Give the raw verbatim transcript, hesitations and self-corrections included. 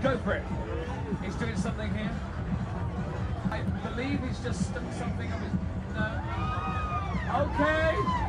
Go for it. He's doing something here. I believe he's just stuck something on his... No. Okay.